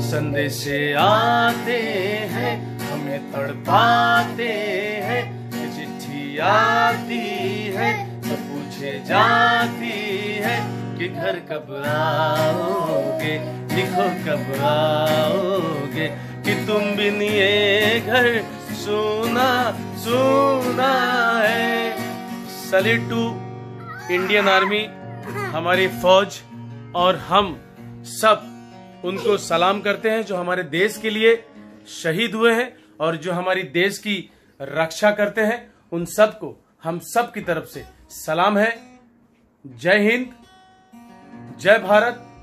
संदेश आते हैं हमें तड़पाते हैं, चिट्ठी आती है तो पूछे जाती है कि घर कब आओगे, लिखो कब आओगे, कि तुम बिन ये घर सुना सुना है। सैल्यूट टू इंडियन आर्मी, हमारी फौज, और हम सब उनको सलाम करते हैं जो हमारे देश के लिए शहीद हुए हैं और जो हमारी देश की रक्षा करते हैं। उन सबको हम सब की तरफ से सलाम है। जय हिंद, जय भारत,